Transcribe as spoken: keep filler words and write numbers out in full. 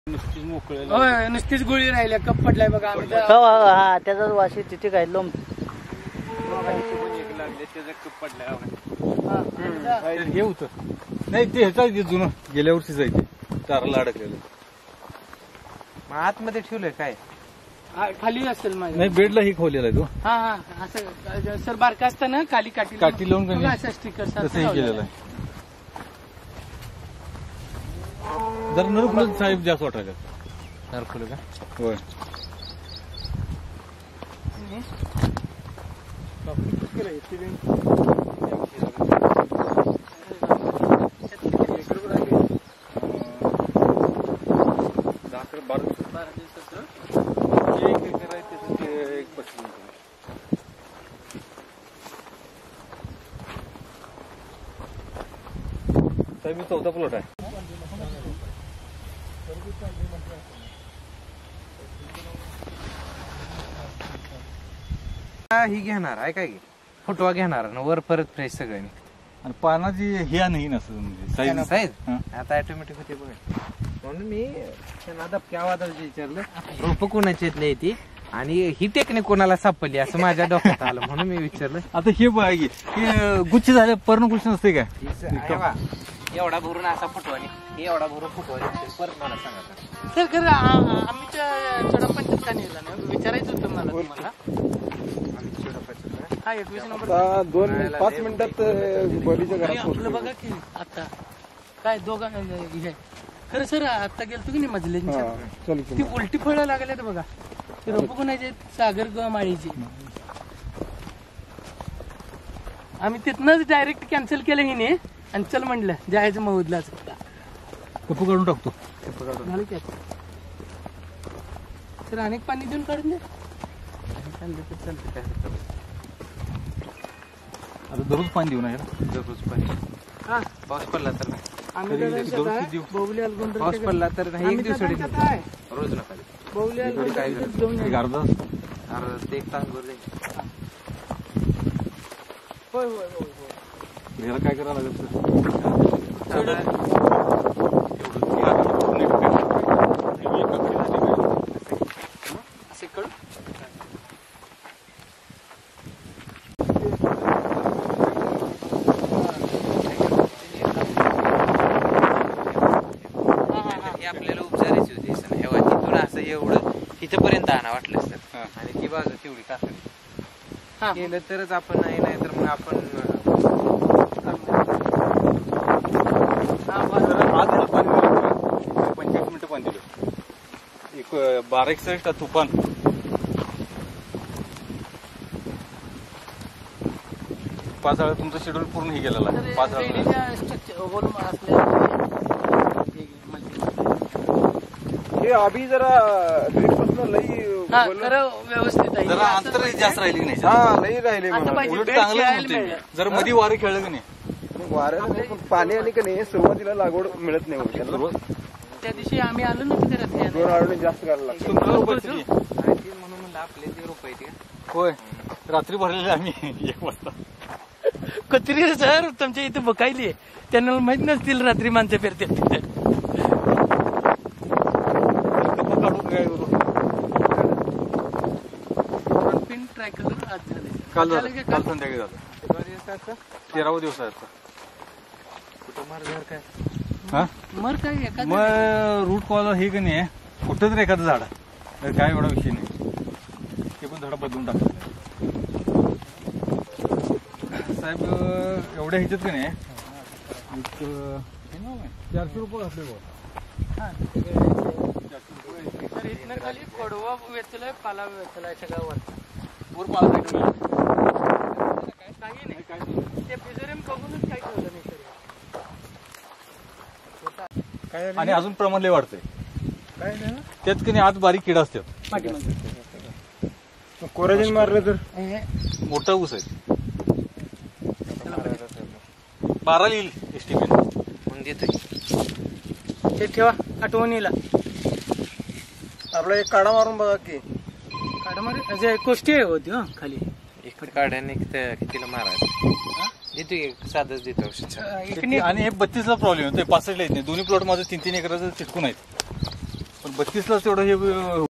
नुसतीच गोळी राहिल्या कप पडलाय बघा आम्ही हा त्याचाच वाशी तिथे काय लोम कप पडलाय हे होतं नाही ते ह्याचा जुनं गेल्या वर्षी जायचे ताराला अडकलेलं आतमध्ये ठेवलंय काय खाली असेल माझ्या नाही बेडला ही खोलेला आहे तो हा हा असं सर बारका असताना खाली काठी काठी लावून असं स्टिकर तसंही केलेलं आहे. जर नरफुलं साहेब जास्त वाटायला नरफुलं का होय मी चौथा प्लॉट आहे ही घेणार आहे काय फुटवा घेणार ना वर परत फ्रेश सगळ्यांनी आणि पानाची हे नाही नसत म्हणजे साईज साईज आता ऑटोमॅटिक होते बघा म्हणून मी त्यांना दबक्या आवाजात विचारलं रोप कोणाची येतली ती आणि ही टेक्निक कोणाला सापडली असं माझ्या डोक्यात आलं म्हणून मी विचारलं. आता हे बघा की गुच्छ झाले पर्ण गुच्छ नसते काय एवढा भरून असा फुटवानी हे एवढा भरून फुटवानी परत मला सांगा सर खरं आम्हीच्या चोडापंचायत का नेला नाही विचारायचं होतं मला तुम्हाला हा एकवीस नंबर दोन पाच मिनिटात बॉडीच्या घरात आपलं बघा की आता काय दोघां खरं सर आता गेलतो की नाही मजल्यांच्या ती उलटी फळं लागल्यात बघा ते रोप कोणाचे सागर ग माळीचे आम्ही तिथनच डायरेक्ट कॅन्सल केलं हिने आणि चल म्हणलं जायचं महुदलाच कपू काढून टाकतो झालं की सर अनेक पाणी देऊन काढून दे चालतं तर चालतं काय आता दररोज पाणी देऊ नये दररोज पाणी हा पाऊस पडला तर नाही आम्ही बवली अलगुंड पाऊस पडला तर नाही एक दिवस रोज नका बवली अलगुंड एक अर्धा अर्धा एक तास भर जाईल होय होय होय ह्याला काय करावं लागेल असे कळू आपल्याला उपचारायची होती हेवा तिथून असं एवढं इथपर्यंत आणा वाटलं सर आणि ती बाजू तेवढी काकडी केलं तरच आपण नाही नाही तर मग आपण आज पाणी पंचवीस मिनिटं पाणी दिलं एक बारा एक साईड तुफान पाच वेळा तुमचं शेड्यूल पूर्ण हे गेलेलं आहे पाच वेळा हे अभि जरा लई व्यवस्थित आहे जरा अंतर जास्त राहिली नाही हा लई राहिले उलट चांगलं होते जर मध्ये वारे खेळलं की नाही वाऱ्याला नाही पण पाणी आणि का नाही सुरुवातीला लागवड मिळत नाही त्या दिवशी आम्ही आलो ना तिथे दोन आठवडे जास्त करायला लागतं म्हणून म्हणलं आपले ते रोप आहे होय रात्री भरलेले आम्ही एक वाजता कत्री सर तुमच्या इथे बकायली आहे त्यांना माहित नसतील रात्री माणसं फिरते तिथे पिन ट्राय करून आज झाले काल झालं काल संध्याकाळी झालं तेरावा दिवस आहे कुठं मार घर काय हा मर काय एखादं मग रूट कॉल हे का नाही कुठं तर एखादं झाड काय एवढा विषय नाही ते पण झाडं बदलून टाकलं साहेब एवढ्या ह्याच्यात का नाही एक चारशे रुपये घातले बघ तर इथनं खाली पडवा वेचलाय पाला वेचलाय सगळं वर वर पाला काही नाही ते फिजोरियम बघूनच काही ठेवलं नाही सर आणि अजून प्रमाण लय वाढतंय त्यात की नाही आत बारीक किडा असतात कोराजेन मारलं तर मोठा ऊस आहे बारा लिहिल एस्टिमेट मग देतोय ते ठेवा आठवणीला आपला एक काढा मारून बघा की काढा मारे कोष्टी आहे होती हा खाली इकडे काढ्याने कितीला मारायचं देतो एक साधच देतो औषध आणि हे बत्तीसला प्रॉब्लेम होतोय पासष्टला येत नाही दोन्ही प्लॉट माझं तीन तीन एकराचं चिटकून आहेत पण बत्तीसलाच एवढं हे